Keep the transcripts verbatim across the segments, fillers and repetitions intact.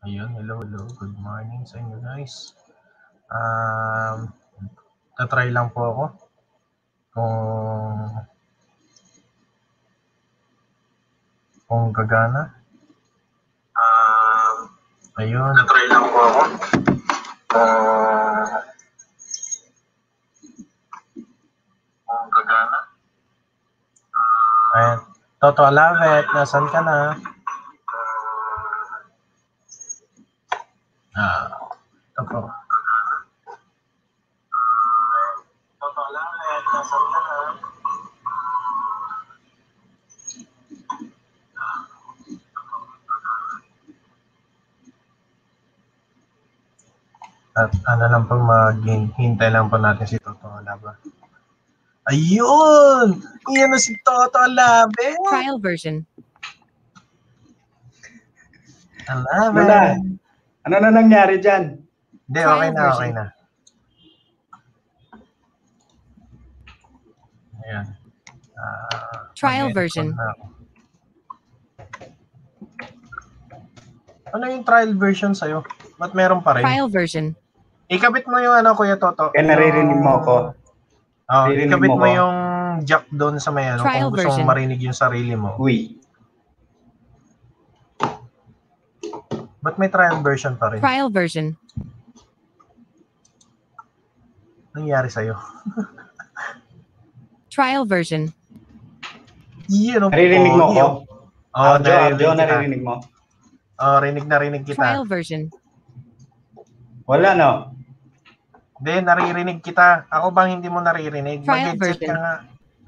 Ayun, hello, hello. Good morning sa inyo guys. Um, tatry lang po ako kung kung gagana. Um, ayun. Tatry lang po ako kung kung gagana. Ayan. Toto Alavet, nasan ka na? Ah, ito po. Toto Alavet, nasan ka na? At ano lang po, maghintay lang po natin si Toto Alavet. Ayun! Iyan na si Toto Alavet! Trial version. Alavet! Ano na nangyari dyan? Hindi, okay na, okay na. Ayan. Uh, Trial version. Ano yung trial version sa'yo? Ba't meron pa rin? Trial version. Ikabit mo yung ano, Kuya Toto. Kaya naririnig mo ako. Oh, Naririnig ikabit mo mo ko. yung jack doon sa may ano, Trial kung gusto version. mong marinig yung sarili mo. Uy. Ba't may trial version pa rin? Trial version. Anong nangyari sa'yo? Trial version. Yan, Naririnig mo ako? Oo, oh, Arjo, naririnig Arjo, kita. naririnig mo? Oo, oh, rinig na rinig kita. Trial version. Wala, no? Hindi, naririnig kita. Ako bang hindi mo naririnig? Trial Mag-headset version. ka nga.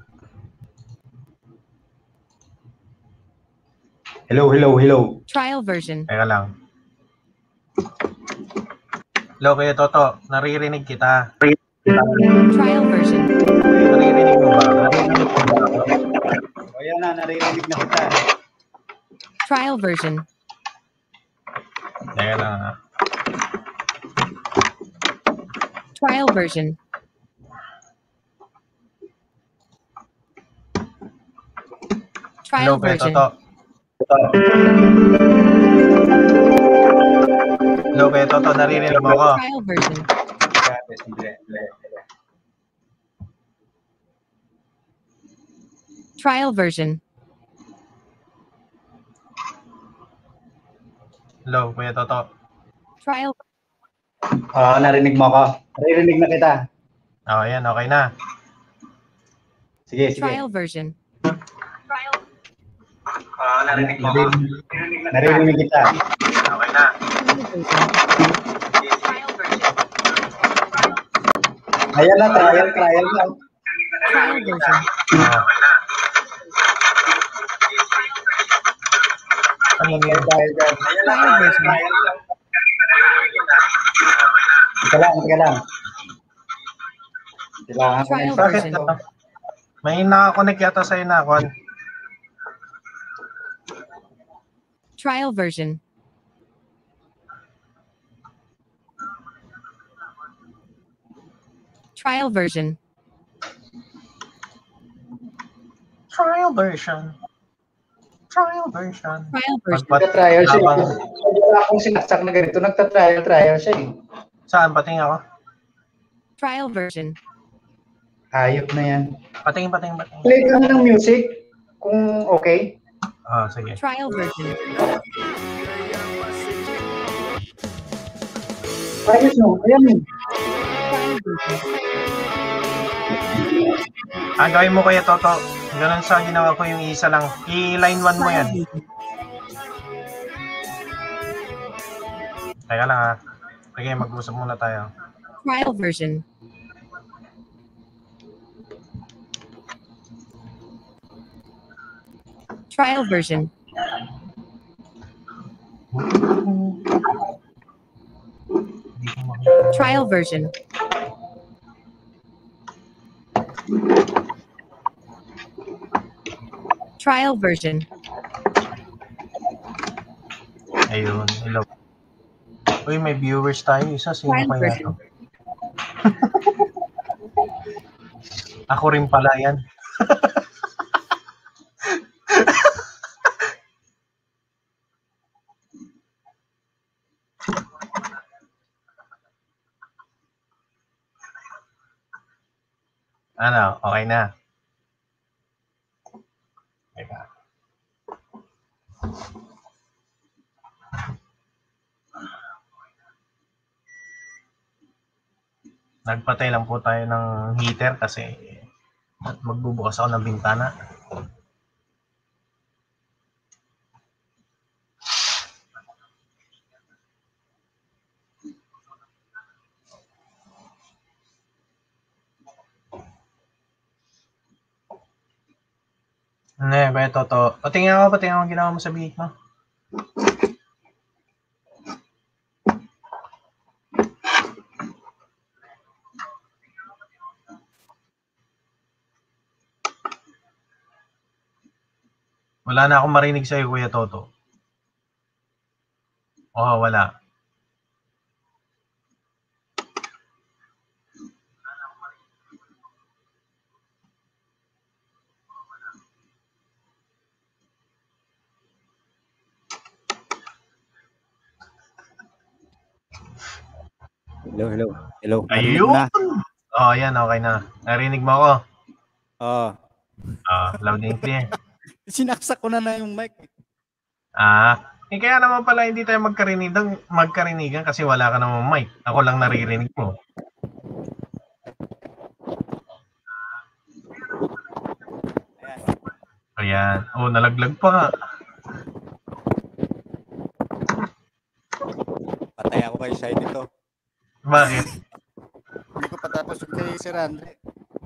Hello, hello, hello. Trial version. Teka lang. Hello, Kuya Toto. Naririnig kita. Trial version. Naririnig mo ba? Naririnig mo ba? O yan na, naririnig na kita. Trial version. Teka lang ha. Trial version. Trial Hello, Kuya version. Toto. Hello, Kuya Toto. Naririnig mo ako? Trial version. Trial version. Hello, Kuya Toto. Trial. Oo, narinig mo ako. Naririnig na kita. Oh, ayan. Okay na. Sige, sige. Trial version. Oh, narinig mo ako. Naririnig kita. Okay na. Trial version. Ayan na, trial, trial na. Trial version. Oh, okay na. Ano yun? Trial, trial. Trial version. Tika lang, tika lang. Kailangan ko Trial ng Bakit? version. Ano? May nakakonect yata sa'yo na ako. Trial version. Trial version. Trial version. Trial version. Trial version. Pagpat- Nagta-trial siya. habang- Wala akong sinaksak na ganito. Nagta-trial, trial siya eh. Saan? Patingin ako? Trial version. Hayop na yan. Patingin, patingin, patingin. Play ka na ng music kung okay. Oh, sige. Trial version. Ayos no. Ayan. Trial version. Ah, gawin mo Kuya Toto. Ganun sa ginawa ko yung isa lang. I-line one mo yan. Teka lang ha. Sige, mag-usap muna tayo. Trial version. Trial version. Trial version. Trial version. Ayun, hello. Uy, may viewers tayo. Isa, sino Trial kaya version. to? Ako rin pala yan. Ano, okay na. Teka. Nagpatay lang po tayo ng heater kasi magbubukas ako ng bintana. Ano yan, kaya totoo. Patingin ako, patingin ako ang ginawa mo sa bihik mo. Wala na akong marinig sa'yo, Kuya Toto. Oo, wala. Hello, hello. Hello. Narinig Ayun! mo na? Oo, yan, okay na. Narinig mo ako? Oo. Ah, loud and clear. Sinaksak ko na na yung mic. Ah, eh kaya naman pala hindi tayo magkarinigan, magkarinigan kasi wala ka namang mic. Ako lang naririnig mo. Ayan. Ayan. Oh, nalaglag pa nga. Patay ako kay Shai nito. Bakit? Hindi ko patapos yung kay Sir Andre.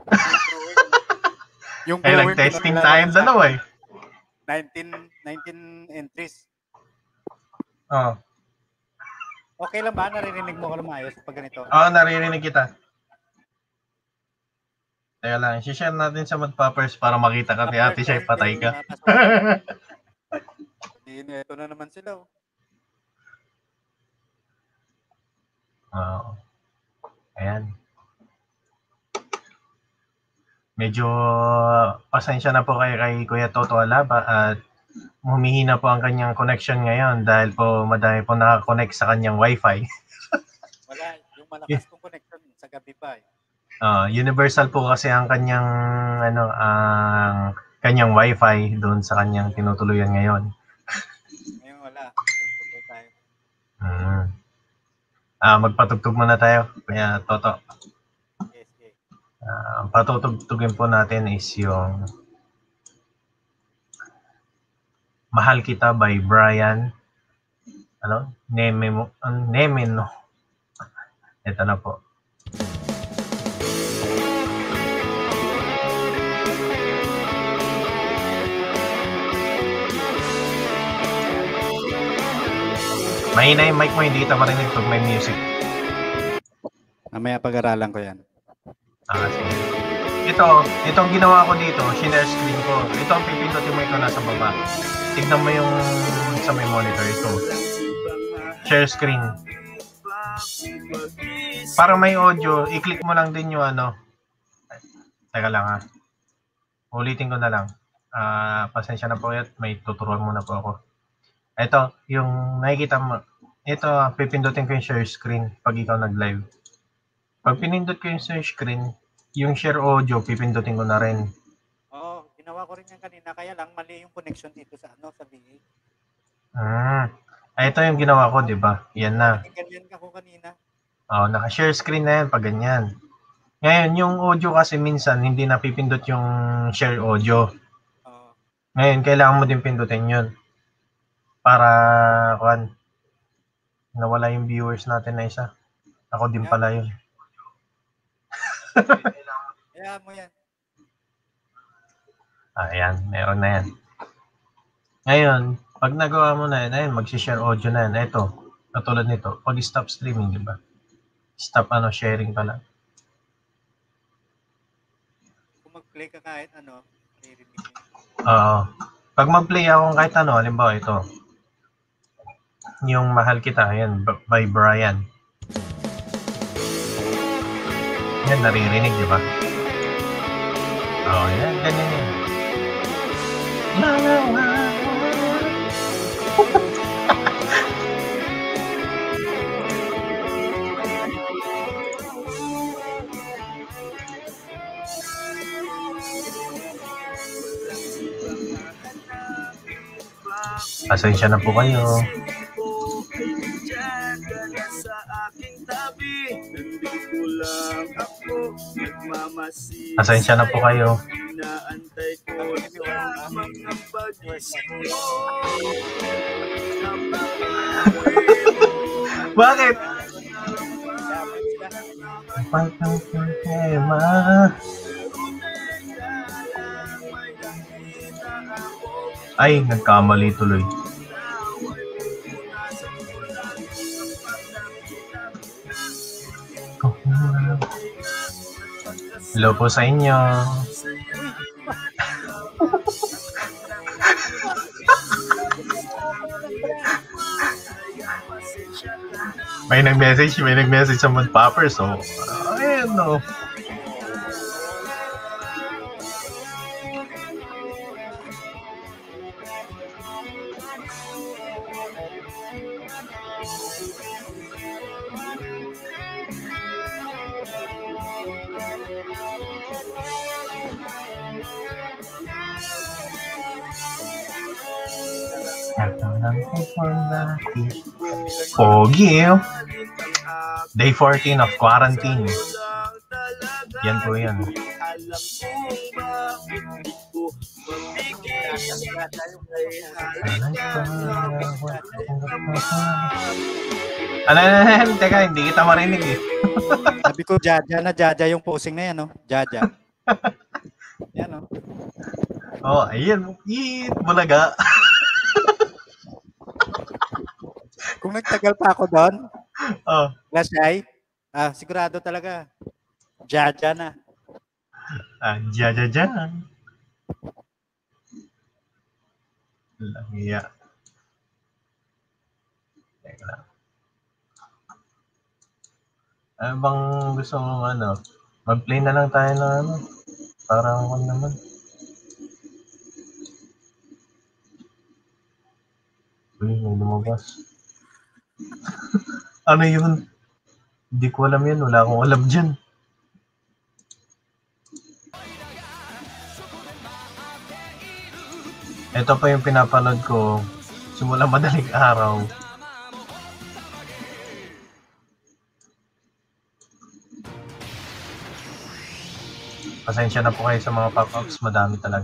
Yung Eh, Bruin, nag-testing pinakilala tayo ko sa dalawa eh. nineteen, nineteen entries. Oo. Okay lang ba? Naririnig mo ko na maayos pag ganito? Oo, naririnig kita. Teka lang, share natin sa Madpoppers para makita ka ni Ate Shai, patay ka. Hindi, ito na naman sila. Oh. Oo. Ayan. Medyo pasensya na po kayo kay Kuya Toto Alaba at humihina po ang kanyang connection ngayon dahil po madami po nakakonect sa kanyang wifi. Wala, yung malakas kong connection sa gabi pa eh. Uh, universal po kasi ang kanyang ano ang kanyang wifi doon sa kanyang tinutuluyan ngayon. Ngayon wala. Tutugtog tayo. Mm. Ah, magpatugtog muna tayo. Kaya Toto. Yes, yes. Uh, patutugtugin po natin is yung Mahal Kita by Brian ano? Neme mo uh, Neme no. Ito na po. Mahina yung mic mo, hindi kita marinig pag may music. Mamaya pag-aralan ko yan. Ah, sige. Ito, itong ginawa ko dito, share screen ko. Ito ang pipindutin mo, ito nasa baba. Tignan mo yung sa may monitor ito. Share screen. Para may audio, i-click mo lang din yung ano. Teka lang ha. Ulitin ko na lang. Ah, pasensya na po yan. May tuturuan muna po ako. Ito, yung nakikita mo. Ito, pipindutin ko yung share screen pag ikaw nag-live. Pag pinindot ko yung share screen, yung share audio, pipindutin ko na rin. Oo, ginawa ko rin yan kanina. Kaya lang, mali yung connection dito sa ano, sa B A. Hmm. Ay, ito yung ginawa ko, di ba? Yan na. Ganyan ako kanina. Oo, naka-share screen na yan pag ganyan. Ngayon, yung audio kasi minsan, hindi napipindot yung share audio. Oo. Ngayon, kailangan mo din pindutin yun. Para, kuhan, nawala yung viewers natin na isa. Ako din pala yun. Kaya mo yan. Ayan, meron na yan. Ngayon, pag nagawa mo na yan, ayun, mag-share audio na yan. Ito, katulad nito, pag stop streaming, di ba? Stop ano, sharing pala. Kung mag-play ka kahit ano, naririnig mo. Oo. Pag mag-play ako kahit ano, halimbawa ito, yung Mahal Kita, ayan, by Brian. Yan, naririnig, di ba? Oo, yan, ganyan yan. La, la, la. Pasensya na po kayo. Pasensya na po kayo. Bakit? Pagkang problema. Ay, nagkamali tuloy. Hello po sa inyo. May nag-message, may nag-message sa Mud Popper, so, uh, ayun, no. Pogi, eh. Day fourteen of quarantine. Yan po yan. Ano, ano, teka, hindi kita marinig eh. Sabi ko, Jaja na, Jaja yung posing na yan, no? Jaja. Yan, no? Oh, ayan. Eat, bulaga. Kung nagtagal pa ako doon, Oh. Lasay, ah, sigurado talaga, Jaja na. Ah, Jaja dyan. Lang iya. Teka lang. Ano bang gusto mong ano? Mag-play na lang tayo ng ano? Parang ako naman. Uy, may lumabas. Ano yun? Hindi ko alam yan. Wala akong alam dyan. Ito pa yung pinapanood ko simula madaling araw. Pasensya na po kayo sa mga pop-ups. Madami talaga.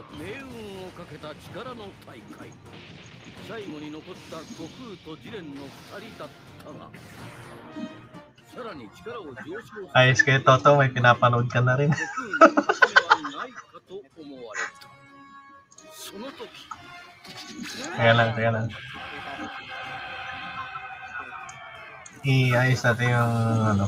最後に残った悟空とジレンのふたりだったがさらに力を上昇 Ayos kayo, Toto. May pinapanood ka na rin. Kaya lang, kaya lang. I-ayos natin yung ano.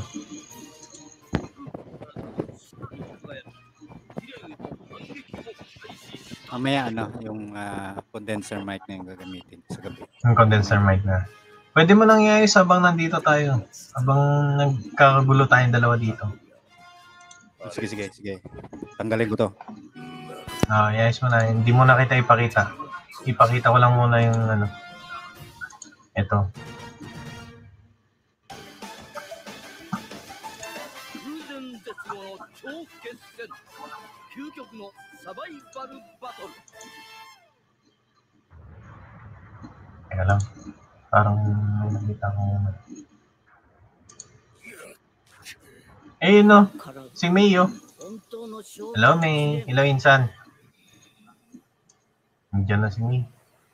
Mamaya ano, yung uh, condenser mic na yung gagamitin sa gabi. Yung condenser mic na. Pwede mo nang iayos habang nandito tayo. Habang nagkakagulo tayong dalawa dito. Sige, sige, sige. Tanggalin ko to. Ah, iayos mo na. Hindi mo na kita ipakita. Ipakita ko lang muna yung ano. Ito. Teka lang. Parang may nakita ko naman. Eh, no. Si May, oh. Hello, May. Hello, Insan. Nandiyan na si May.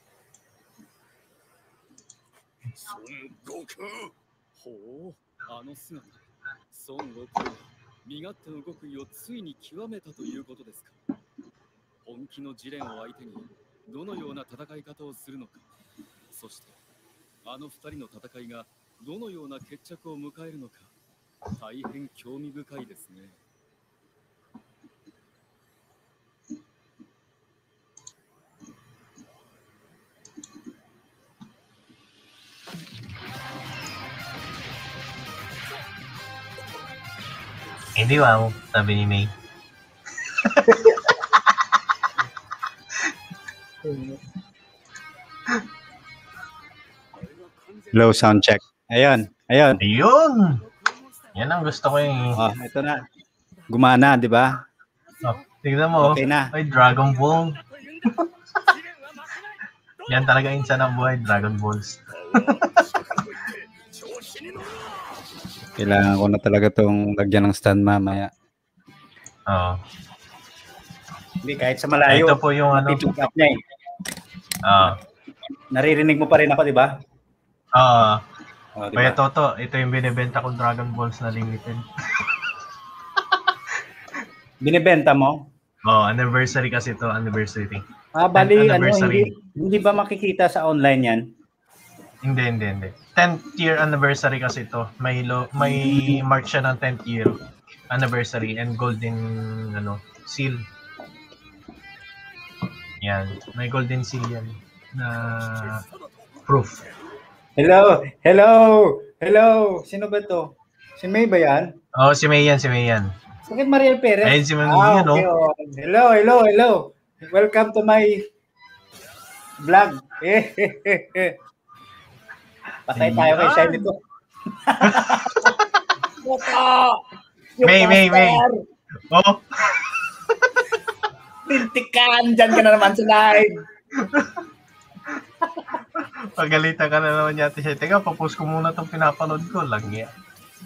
Son Goku! Ho, あの姿。孫悟空は身勝手の極意をついに極めたということですか。本気のジレンを相手にどのような戦い方をするのか。そしてあの二人の戦いがどのような決着を迎えるのか大変興味深いですね。Hindi wow, sabi ni May. Low sound check. Ayun, ayun. Ayun! Yan ang gusto ko yung... Oh, ito na. Gumana, di ba? Oh, tignan mo. Okay na. Ay, Dragon Ball. Yan talaga insan ang buhay, Dragon Balls. Kailangan ko na talaga tong lagyan ng stand mamaya. Oo. Hindi, kahit sa malayo. Ito po yung ano. Pick up niya eh. Oo. Naririnig mo pa rin ako, di ba? Oo. Oh, Kaya Toto, ito yung binibenta kong Dragon Balls na limited. Binibenta mo? Oh, anniversary kasi ito, anniversary. Ah, bali, ano, anniversary. hindi, hindi ba makikita sa online yan? Hindi, hindi, hindi. tenth year anniversary kasi ito. May lo, may mark siya ng tenth year anniversary and golden ano, seal. Yan, may golden seal yan na proof. Hello, hello, hello. Sino ba to? Si May ba yan? Oh, si May yan, si May yan. Bakit Mariel Perez? Ayun si May ah, yan, okay, no? oh. Hello, hello, hello. Welcome to my vlog. Patay tayo kay Shine nito. May, May, May. Oh. Tintikan, dyan ka na naman sa live. Pagalitan ka na naman yata siya. Teka, papost ko muna itong pinapanood ko. Lang yan.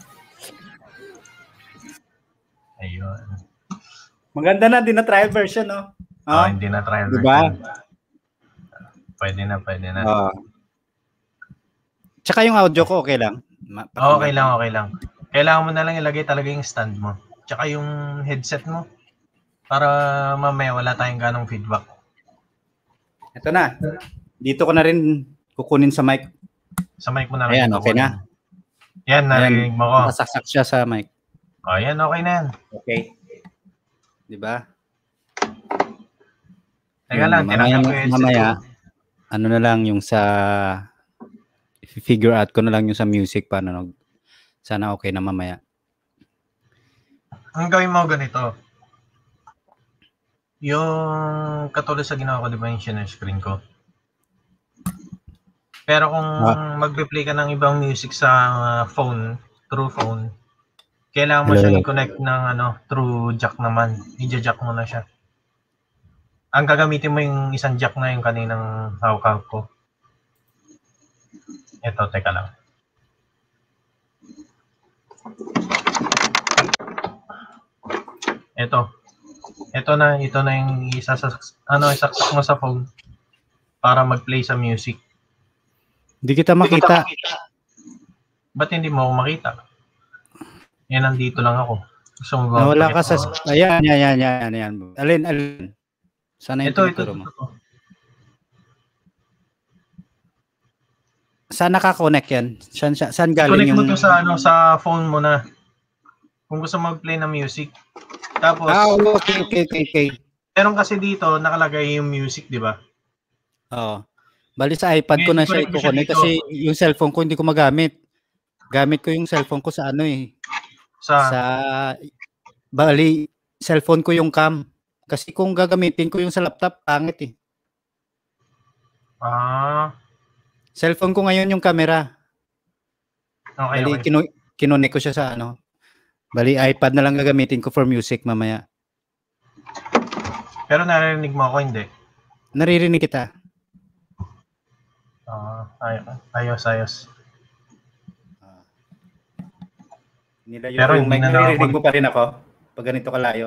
Ayun. Maganda na, din na trial version, no? Oh, Oh, hindi na trial diba? version. Pwede na, pwede na. Oh. Tsaka yung audio ko, okay lang? Ma- Okay lang, okay lang. Kailangan mo na lang ilagay talaga yung stand mo. Tsaka yung headset mo. Para mamaya wala tayong ganong feedback. Ito na. Dito ko na rin kukunin sa mic. Sa mic mo na lang. Ayan, ito okay kunin. na. Yan, narinig mo ko. Masaksak siya sa mic. O, yan, okay na yan. Okay. Di ba? Teka lang, tinanggal ko yung headset mamaya, ko. ano na lang yung sa figure out ko na lang yung sa music paano no? Sana okay na mamaya. Ang gawin mo ganito. Yung katulad sa ginawa ko, di ba yung share screen ko? Pero kung Ah. magpe-play ka ng ibang music sa uh, phone, through phone, kailangan mo Hello, siyang hello. i-connect ng ano, through jack naman. I-jack mo na siya. Ang gagamitin mo yung isang jack na yung kaninang hawak ko. Ito, teka lang. Ito. Ito na, ito na yung isa sa ano, isaksak mo sa phone para mag-play sa music. Hindi kita makita. Ba't hindi mo ako makita? Yan, nandito lang ako. Gusto mo ba? Nawala ka pakita sa... ko? Ayan, yan, yan, yan, yan. Alin, alin. Sana yung Ito, ito, tinuturo ito, mo. ito. Saan nakakonect yan? Saan, saan, saan galing Connect yung... mo to sa ano, sa phone mo na. Kung gusto mo mag-play ng music. Tapos, Ah, okay, okay, okay, okay. meron kasi dito nakalagay yung music, di ba? Oo. Bali sa iPad ko na siya I-connect mo siya i-connect dito. kasi yung cellphone ko hindi ko magamit. Gamit ko yung cellphone ko sa ano eh. Sa, Sa... Bali, cellphone ko yung cam. Kasi kung gagamitin ko yung sa laptop, pangit eh. ah, Cellphone ko ngayon yung camera. okay, Bali, okay. kinu- kinunik ko siya sa ano. Bali, iPad na lang gagamitin ko for music mamaya. Pero narinig mo ako, hindi. Naririnig kita. Ah, ay- ayos, ayos. Nilayo Pero ko yung hindi mic. na Naririnig nakapag- mo pa rin ako pag ganito kalayo.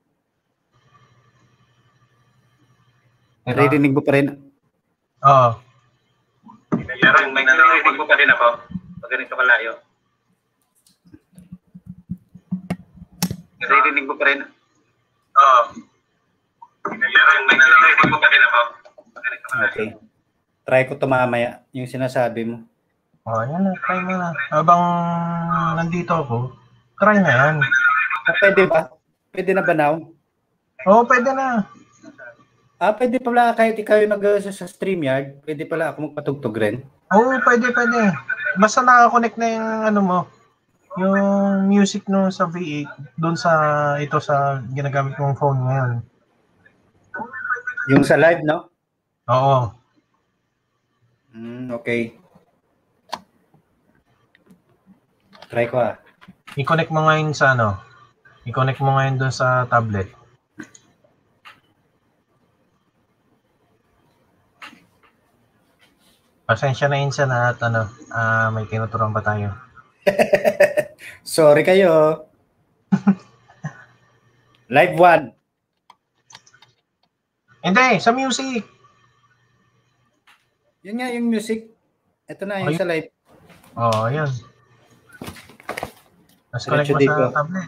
Naririnig mo pa rin. Oo. Pero yung mic, naririnig mo pa rin ako pag ganito kalayo. Naririnig mo pa rin. Oo. Pero yung mic, naririnig mo pa rin ako pag ganito kalayo. Okay. Try ko to mamaya, yung sinasabi mo. Oh, yan na, try mo na. Habang nandito ako, try na yan. Ah, pwede ba? Pwede na ba now? Oo, pwede na. Ah, pwede pala kahit ikaw yung nag sa, sa StreamYard, pwede pala ako magpatugtog rin. Oo, pwede, pwede. Basta nakakonect na yung ano mo, yung music no sa V eight, doon sa, ito sa ginagamit mong phone ngayon. Yung sa live, no? Oo. Mm, okay. Try ko ah. I-connect mo ngayon sa ano, i-connect mo ngayon doon sa tablet. Pasensya na Insan at ano, ah, may tinuturuan pa tayo. Sorry kayo. Live one. Hindi, sa music. Yun nga yung music. Ito na yung Ayun. sa live. Oo, oh, ayun. Mas connect Diretso mo dito. sa tablet.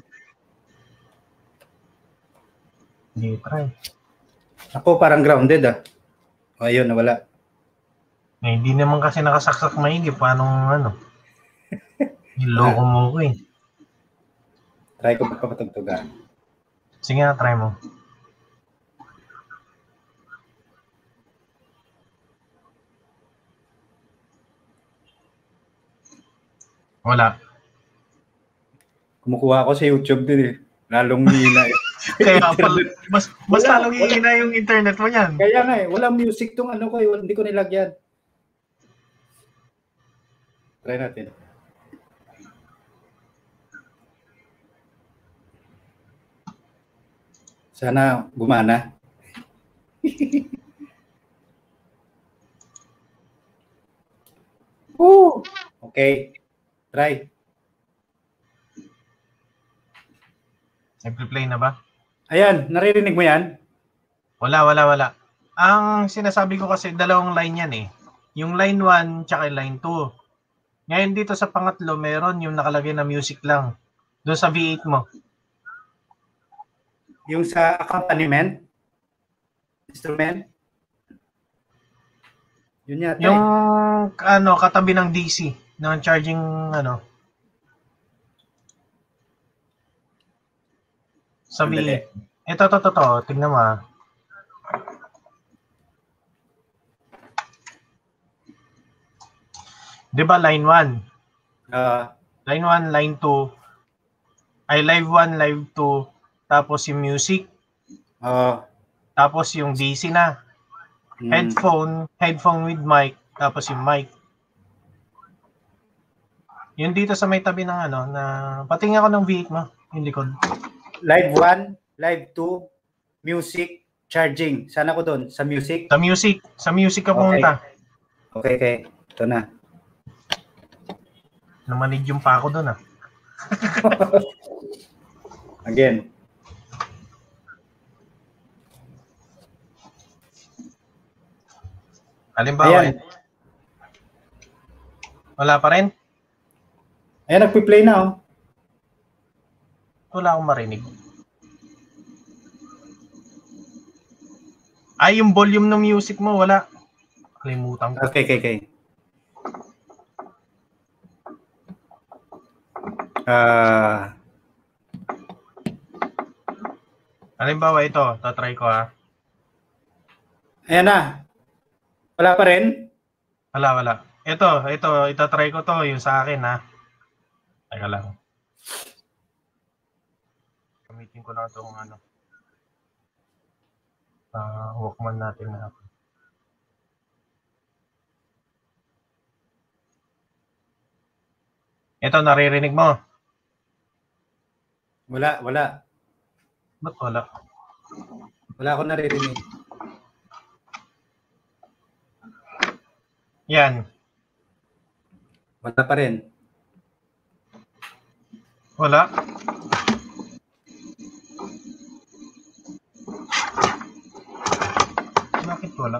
Hindi, try. Ako parang grounded ah. O ayun, nawala. Eh, hindi naman kasi nakasaksak maigi. Paano ano? Niloko mo ko eh. Try ko magpapatugtugan. Sige nga, try mo. Wala. Kumukuha ako sa YouTube din eh. Lalong hina eh. Kaya pala, mas, mas Wala, lalong wala. hihina yung internet mo yan. Kaya nga eh, walang music tong ano ko eh. Hindi ko nilagyan. Try natin. Sana gumana. Woo! Okay. Try. Nag-play na ba? Ayan, naririnig mo yan? Wala, wala, wala. Ang sinasabi ko kasi dalawang line yan eh. Yung line one tsaka yung line two. Ngayon dito sa pangatlo, meron yung nakalagay na music lang. Doon sa V eight mo. Yung sa accompaniment? Instrument? Yun yata Yung eh. ano, katabi ng D C. Ng charging ano. Sa V Sandali. eight. Ito, to, to, to. Tignan mo ah. Di ba line one? Ah, Line one, line two. Ay, live one, live two. Tapos yung music. oo. Tapos yung D C na. Mm. Headphone, headphone with mic. Tapos yung mic. Yung dito sa may tabi ng ano, na patingin ako ng V eight mo. Yung likod. Live one, live two, music, charging. Sana ko doon sa music. Sa music. Sa music ka Okay. pumunta. Okay, okay. Ito na. Namanig yung pa ako doon ah. Again. Halimbawa, Ayan. eh, wala pa rin? Ayan, nagpi-play na oh. Wala akong marinig. Ay, yung volume ng music mo, wala. Kalimutan ko. Okay, okay, okay. Ah, Halimbawa, ito. Tatry ko ah. ayan na. Wala pa rin? Wala, wala. Ito, ito. Itatry ko to. Yung sa akin ha. Teka lang. Gamitin ko lang itong ano. Uh, Walkman natin na. Ito, naririnig mo. Wala, wala. Ba't wala? Wala akong naririnig. Yan. Wala pa rin. Wala. Bakit wala?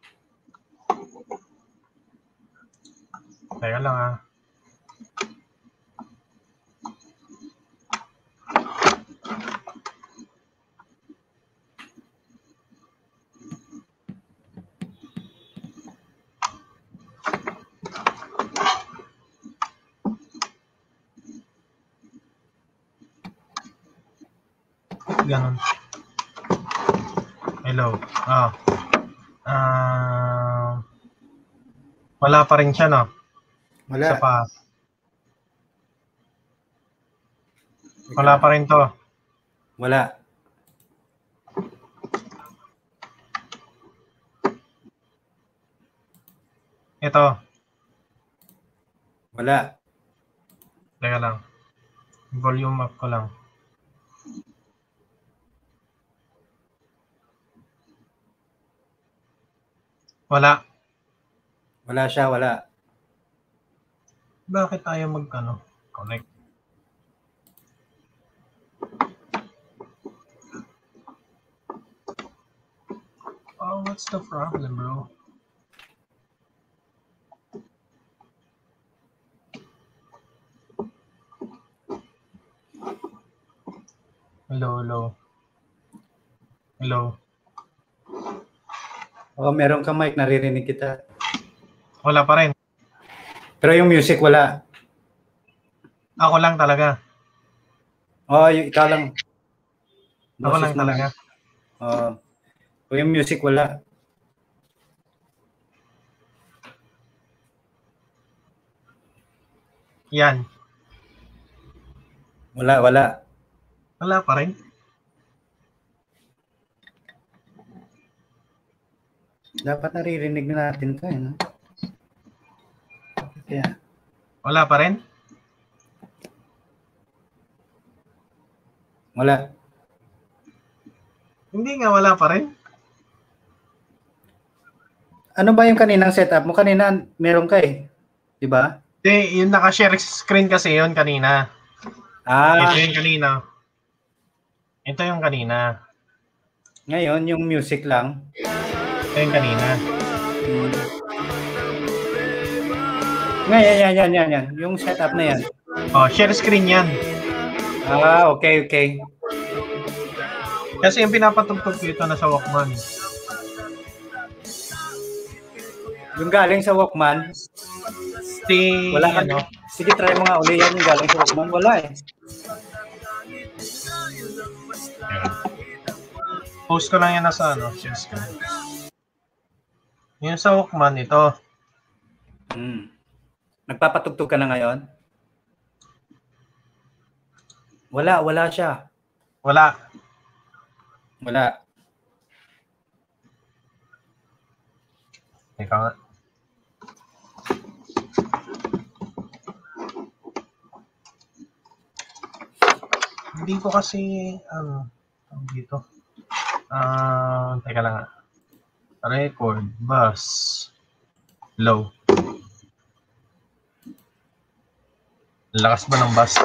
Teka lang ah. Ganon. Hello. Ah. Ah. Wala pa rin siya, no? Wala. Isa pa. Wala pa rin to. Wala. Ito. Wala. Teka lang. Volume up ko lang. Wala. Wala siya, wala. Bakit tayo mag, ano, connect? Oh, what's the problem, bro? Hello, hello. Hello. Oh, meron ka mic, naririnig kita. Wala pa rin. Pero yung music wala. Ako lang talaga. Oh, yung, ikaw lang. Ako Boses lang mo talaga. Oh. O yung music wala. Yan. Wala, wala. Wala pa rin. Dapat naririnig na natin to, eh, no? Kaya, Wala pa rin? wala. Hindi nga, wala pa rin. Ano ba yung kaninang setup mo? Kanina meron ka eh. Di ba? Hindi, yung naka-share screen kasi yun kanina. Ah, Ito yung kanina. Ito yung kanina. ngayon yung music lang. Ito yung kanina. Hmm. Ngayon, yan, yan, yan, yan. Yung setup na yan. Oh, share screen yan. Ah, okay, okay. Kasi yung pinapatugtog ko ito na sa Walkman. Yung galing sa Walkman, Si, wala ka, ano, no? Sige, try mo nga uli yan yung galing sa Walkman. Wala eh. post ko lang yan na sa ano, share screen. Yung sa Walkman, ito. Hmm. Nagpapatugtog ka na ngayon? Wala, wala siya. Wala. Wala. Teka nga. Hindi ko kasi, ano, tawag dito. Ah, teka lang nga. Record, bus, low. Lakas ba ng bus?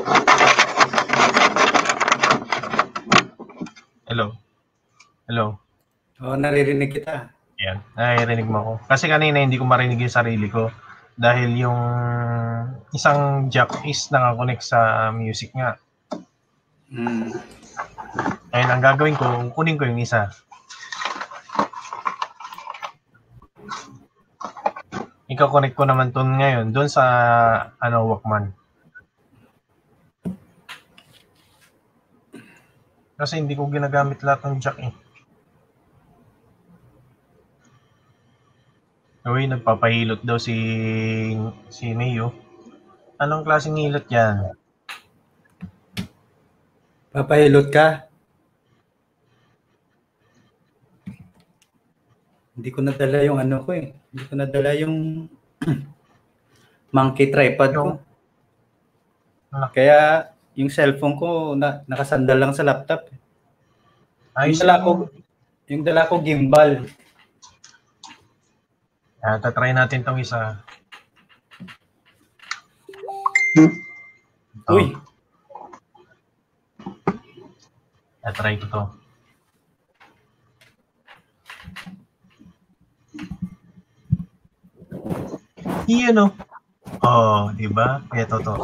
Hello? Hello? Oo, naririnig kita. Yan, naririnig mo ako. Kasi kanina hindi ko marinig yung sarili ko dahil yung isang jack is nakakonect sa music nga. Hmm. Ayun, ang gagawin ko, kunin ko yung isa. Ika-connect ko naman to ngayon doon sa ano, Walkman. Kasi hindi ko ginagamit lahat ng jack eh. Uy, nagpapahilot daw si si Mayo. Anong klaseng hilot yan? Papahilot ka? Hindi ko nadala yung ano ko eh. Hindi ko nadala yung monkey tripod ko. Ano? Kaya yung cellphone ko na, nakasandal lang sa laptop. Ay, Yung dala ko, yung dala ko gimbal. Ah, tatry natin tong isa. Ito. Uy, Tatry ko to. Iyan o. Oh, di ba? Ito to.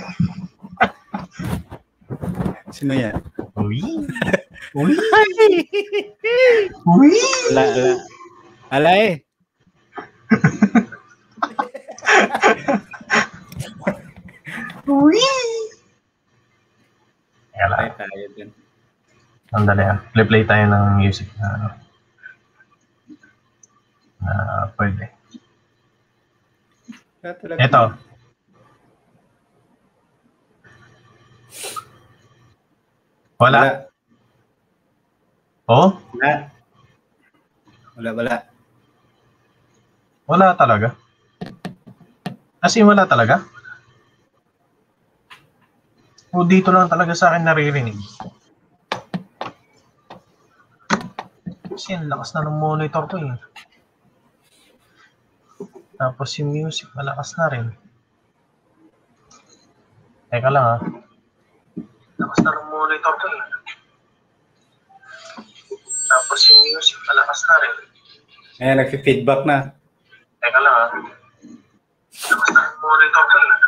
sino yan? Uy! Uy! Uy! Ala, ala. Ala eh. Uy! Kaya Ay, lang. tayo din. Sandali ah. Play-play tayo ng music na ano. Na pwede. Kaya talaga- Ito. Wala. Wala. Oh? Wala. Wala, wala. Wala talaga. As in, wala talaga? O dito lang talaga sa akin naririnig. Kasi ang lakas na ng monitor ko eh. Tapos yung music, malakas na rin. Teka lang ha. Lakas na ng monitor ko eh. Tapos yung music, malakas na rin. Ayan, nag-feedback na. Teka lang ha. Lakas na ng monitor ko eh.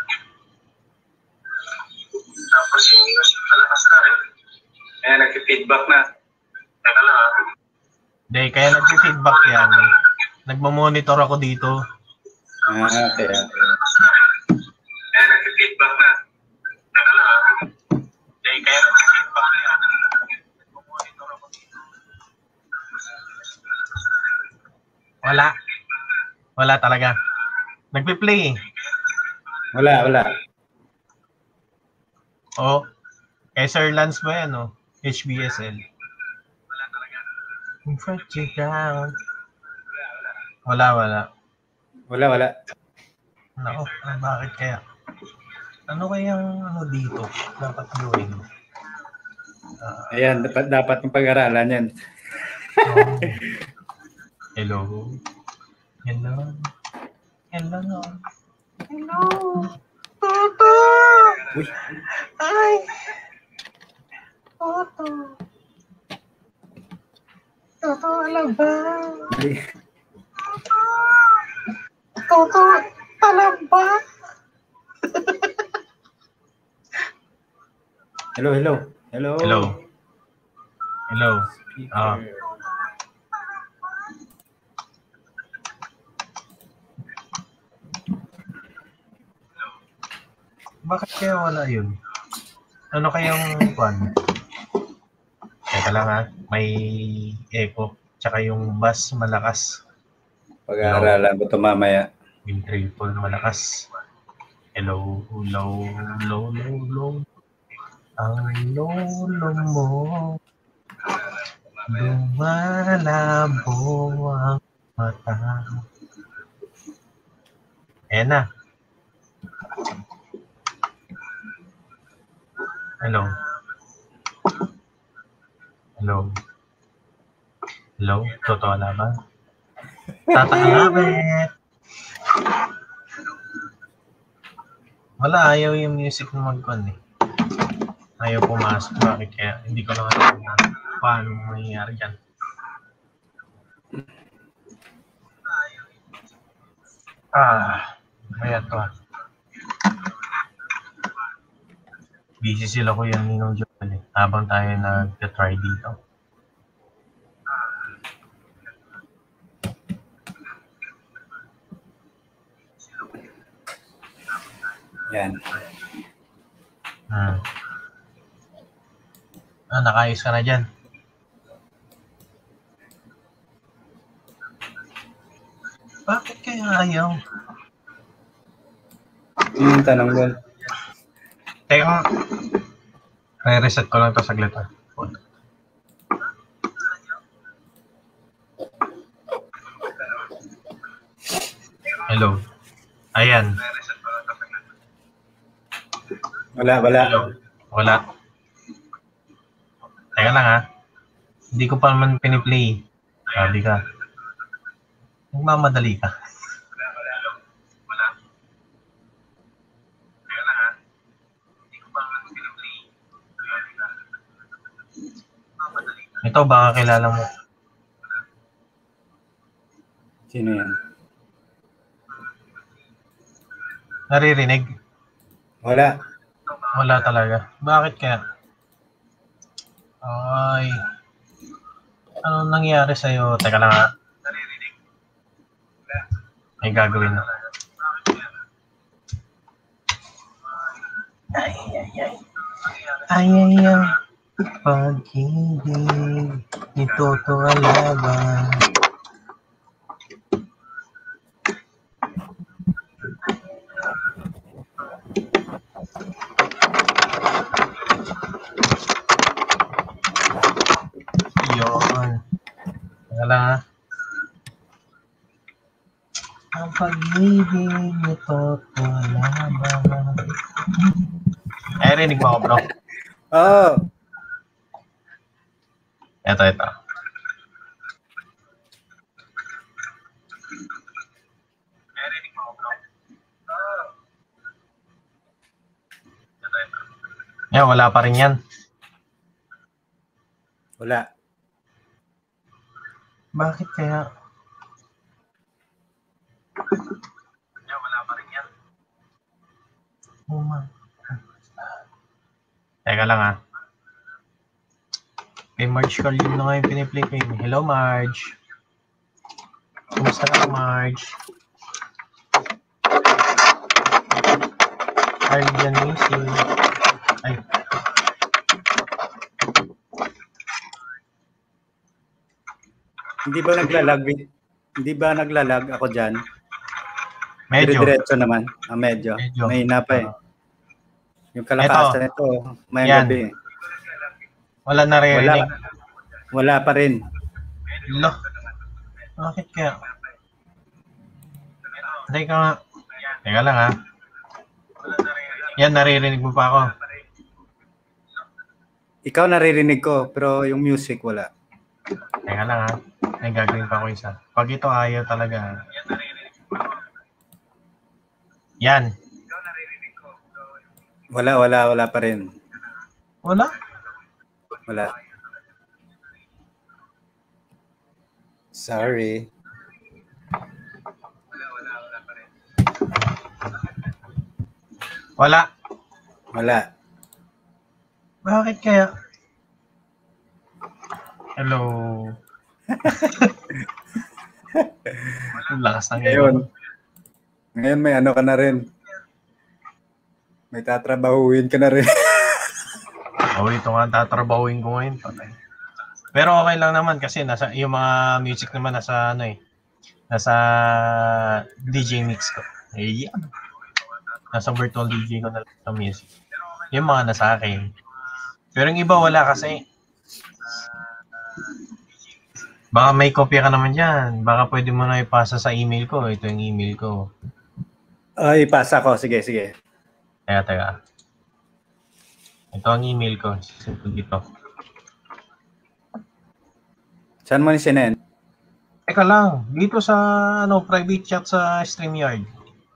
Tapos yung music, malakas na rin. Ayan, nag-feedback na. Teka lang ha. Hindi, kaya nag-feedback yan. Nagmamonitor ako dito. Ah, okay. Ayan, nag-feedback na. Teka lang ha. Hindi, kaya nag-feedback yan. Nagmamonitor ako dito. Wala. Wala talaga. Nagpi-play eh. Wala, wala. Oh, kay Sir Lance ba yan, oh? H B S L. Wala talaga. Front you down. Wala, wala. Wala, wala. Nako, ah, bakit kaya? Ano kayang ano dito? Dapat gawin. Uh, Ayan, dapat, dapat yung pag-aralan yan. oh. Hello. Hello. Hello. Hello. Toto. Uy. Ay. Toto. Toto, alam ba? Ay, Toto, alam ba? hello, hello. Hello. Hello. Hello. Ah. Bakit kaya wala yun? Ano kayang kwan? Teka lang ha, may echo. Tsaka yung bass malakas. Pag-aaralan ko ito mamaya. Yung triple malakas. Hello, low, low, low, low. Ang lolo mo lumalabo ang mata. Ayan na. Hello. Hello. Hello? Totoo na ba? Tatakabit! Wala, ayaw yung music na mag-con eh. Ayaw pumasok. Bakit kaya? Hindi ko lang alam na paano mangyayari dyan. Ah, kaya to ah. Busy sila ko yung Ninong Joel eh. Habang tayo nag-try dito. Yan. Hmm. Ah, nakayos ka na dyan. Bakit kaya ayaw? Yung tanong doon. Teka, re-reset ko lang to saglit ah. Hello. Ayan. Wala, wala. Hello. Wala. Teka lang ha. Hindi ko pa naman piniplay. Sabi ka. Nagmamadali ka. Ito, baka kilala mo. Sino yan? Naririnig? Wala. Wala talaga. Bakit kaya? Ay. Ano nangyari sa'yo? Teka lang ha. May gagawin na. Ay, ay, ay. Ay, ay, ay. Pag-ibig ni Toto Alaban. Yun. Teka lang ha. Ang pag-ibig ni Toto Alaban. Ay, rinig mo ako bro. Oh. Ito, ito. Yan, wala pa rin yan. Wala. Bakit kaya? Yan, wala pa rin yan. Oh, man. Teka lang ah. Kay Marge Carlin na nga yung piniplay ko yun. Hello Marge. Kumusta ka Marge? Arjanisi. Ay. Hindi ba naglalag? Hindi ba naglalag ako dyan? Medyo. Diretso naman. Ah, medyo. Medyo. May hina pa eh. Yung kalakasan nito, may Yan. gabi. Wala na rin. Wala. Wala pa rin. Lo. Bakit kaya? Teka nga. Teka lang ha. Yan, naririnig mo pa ako. Ikaw naririnig ko, pero yung music wala. Teka lang ha. May gagawin pa ako isa. Pag ito ayaw talaga. Yan. Wala, wala, wala pa rin. Wala? Wala. Sorry. Wala. Wala. Bakit kaya? Hello. Ang lakas ng Ngayon. Ngayon may ano ka na rin. May tatrabahuin ka na rin. Oh, ito nga tatrabahuin ko ngayon. Patay. Pero okay lang naman kasi nasa yung mga music naman nasa ano eh. Nasa D J mix ko. Eh, yeah. Nasa virtual D J ko na lang sa music. Yung mga nasa akin. Pero yung iba wala kasi. Baka may kopya ka naman dyan. Baka pwede mo na ipasa sa email ko. Ito yung email ko. Ay, pasa ko. Sige, sige. Teka, teka. Ito ang email ko. Simple dito. Saan mo ni sinend? Teka lang. Dito sa ano private chat sa StreamYard.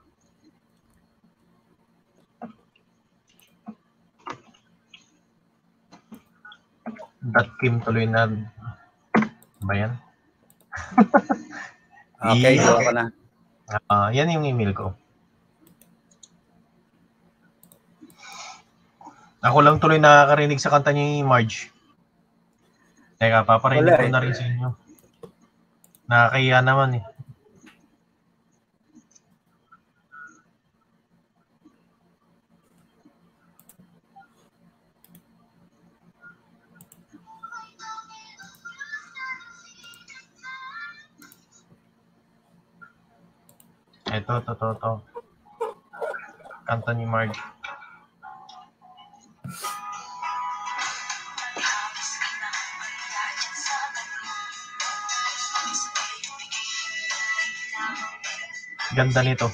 Dot Kim tuloy na. Ba yan? Okay, Yeah. gawa ko na. Ah, yan yung email ko. Ako lang tuloy nakakarinig sa kanta ni Marge. Teka, paparinig Wala ko eh. na rin sa inyo. Nakakaya naman eh. Ito, to, to, to. Kanta ni Marge. Ganda nito.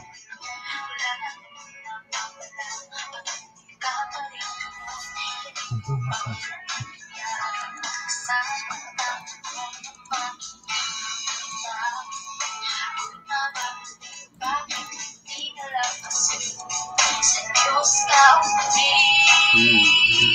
Hmm.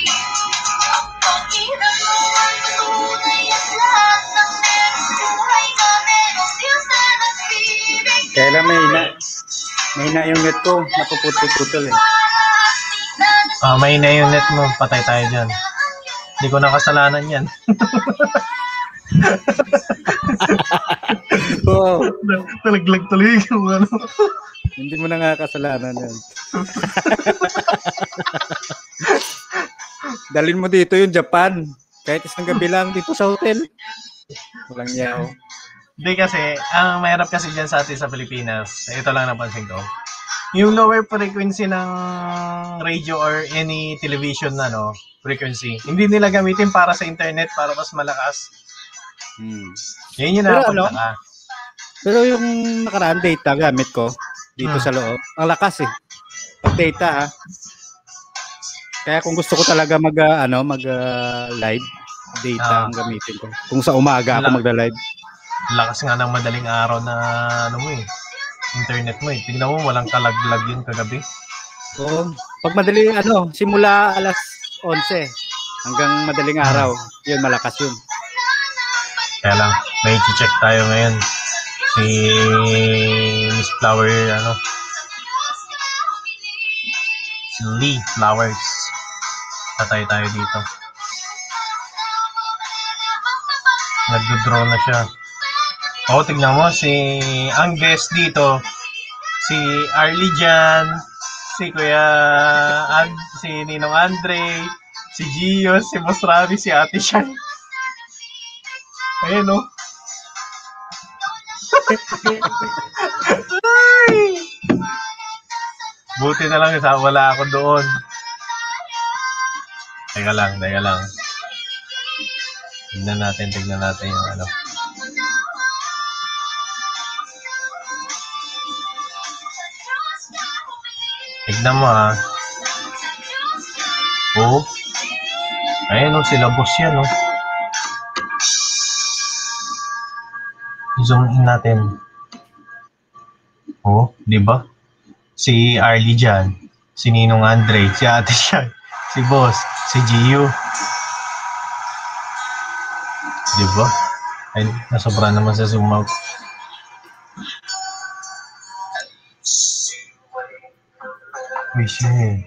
Kailan may hina? May hina yung net ko. Napuputol-putol eh. Ah, may na yung net mo. Patay tayo dyan. Hindi ko na kasalanan yan. Oo. Talaglag tuloy yung ano. Hindi mo na nga kasalanan yan. Dalhin mo dito yung Japan. Kahit isang gabi lang dito sa hotel. Walang yaw. Hindi kasi, ang mahirap kasi dyan sa atin sa Pilipinas, ito lang napansin ko, yung lower frequency ng radio or any television na no, frequency, hindi nila gamitin para sa internet para mas malakas. Hmm. Yan yung Pero nakapunta ano? ka. Pero yung nakaraan data gamit ko dito Hmm. sa loob, ang lakas eh. Pag data ah. Kaya kung gusto ko talaga mag ah, ano, mag ah, live Ah. data ang gamitin ko. Kung sa umaga ako Wala. magda-live. Lakas nga ng madaling araw na ano mo eh, internet mo eh. Tignan mo, walang kalaglag yun kagabi. Oo. Pag madali ano, simula alas eleven hanggang madaling araw. Yun, malakas yun. Kaya lang, may check tayo ngayon. Si Miss Flower, ano? Si Lee Flowers. Tatay tayo dito. Nagdo-draw na siya. Oo, tignan mo, si ang guest dito, si Arlie Jan, si Kuya, An, si Ninong Andre, si Gio, si Boss Ravi, si Ate Shan. Ayun, no? Ay! Buti na lang, isa, wala ako doon. Teka lang, teka lang. Tignan natin, tignan natin yung ano. Tignan mo ah. Oh. Ayun o, sila boss yan o. Zoom in natin. Oh, di ba? Si Arlie dyan, si Ninong Andre, si Ate Siya, si Boss, si Gio. Di ba? Ay, nasobra naman sa zoom out. Uy, shit.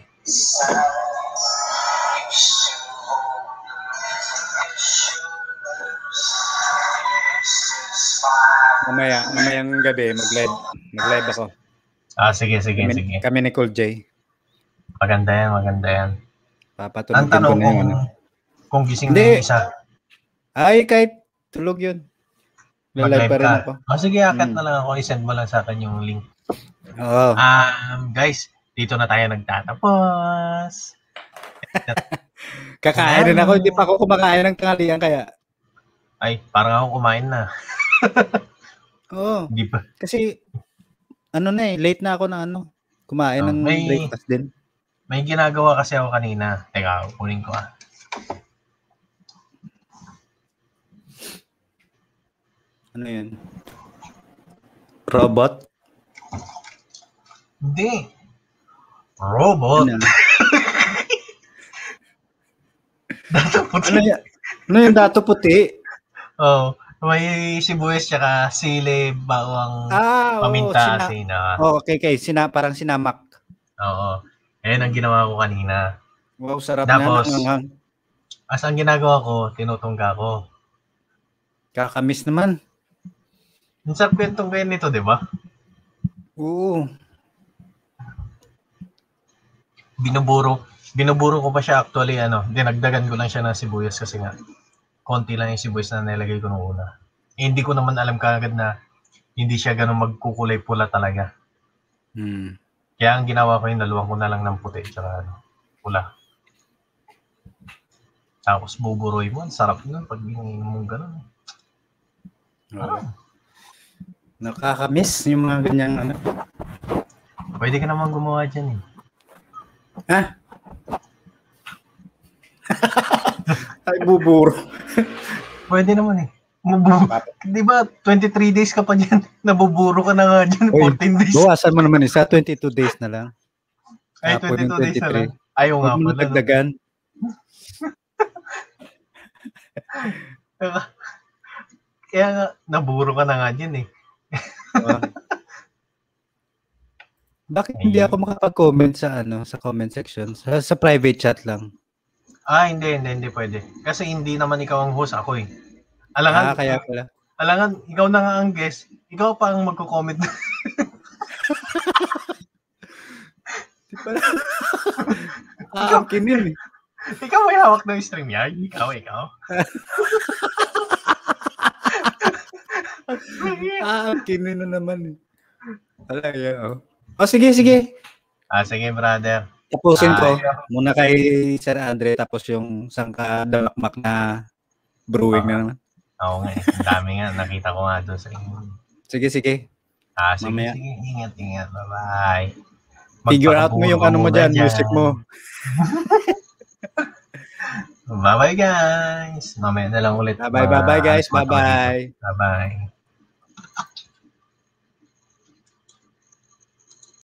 Mamaya, mamayang gabi, mag-live. Mag-live ako. Ah, sige, sige, Kami, sige. kami ni Cool J. Maganda yan, maganda yan. Ang Papatulogin ko tanong na kung, yung ano. kung gising Hindi. na yung isa, Ay, kahit tulog yun. Live mag-live pa rin ka. ako. Oh, sige, akat Hmm. na lang ako. I-send mo lang sa akin yung link. Oo. Um, guys, dito na tayo nagtatapos. Kakain rin ako. Hindi pa ako kumakain ng tanghalian kaya. Ay, parang ako kumain na. Oo. Di ba? Kasi, ano na eh, late na ako na ano. Kumain Oh, ng may- breakfast din. May ginagawa kasi ako kanina. Teka, kunin ko ah. Ano yun? Robot? Hindi. Robot. Ano? Dato puti. Ano, y- ano yung dato puti? Oh, may sibuyas tsaka sili, bawang, Ah, oo. paminta, Sina- asin. ah. oh, okay, okay. Sina, parang sinamak. Oo. Ayan ang ginawa ko kanina. Wow, sarap Tapos, na. Nanganghang. As ang ginagawa ko, tinutungga ko. Kakamiss naman. Ang sarap kwentong kayo nito, di ba? Oo. Binuburo. Binuburo ko pa siya actually, ano, dinagdagan ko lang siya ng sibuyas kasi nga, konti lang yung sibuyas na nilagay ko nung una. Eh, hindi ko naman alam kagad na hindi siya ganun magkukulay pula talaga. Hmm. Kaya ang ginawa ko yung naluwang ko na lang ng puti tsaka ano, pula. Tapos buburoy mo, ang sarap nun pag ininom mong ganun. Oo. Nakakamiss yung mga ganyang ano. Pwede ka naman gumawa dyan eh. Ha? Ay, buburo. Pwede naman eh. Maburo. Di ba, twenty-three days ka pa dyan. Nabuburo ka na nga dyan, Uy, fourteen days. Bawasan mo naman isa, twenty-two days na lang. Ay, Tapos yung twenty-two days na lang. twenty-three. Ayaw nga Huwag mo pala. no? natagdagan. Kaya nga, naburo ka na nga dyan eh. Ah. Bakit hindi ako makapag-comment sa ano sa comment section? Sa, sa private chat lang. Ah, hindi, hindi, hindi pwede. Kasi hindi naman ikaw ang host, ako eh. Alangan, Ah, kaya pala. alangan, ikaw na nga ang guest. Ikaw pa ang magko-comment. Di pala. Ah, akin yun eh. Ikaw may hawak ng stream yard. Ikaw, ikaw. Ah, akin yun na naman eh. Wala yan, oh. Oh, sige, sige. Ah, sige, brother. Tapusin ko. Ah, Muna kay Sir Andre, tapos yung sangka damakmak na brewing na naman. Oo nga, eh. Ang dami nga. Nakita ko nga doon sa inyo. Sige, sige. Ah, sige, Mamaya. sige. Ingat, ingat. Bye-bye. Figure out mo yung ano mo dyan, music mo. Bye-bye, guys. Mamaya na lang ulit. Bye-bye, bye-bye, guys. Ma- Bye-bye. Bye-bye.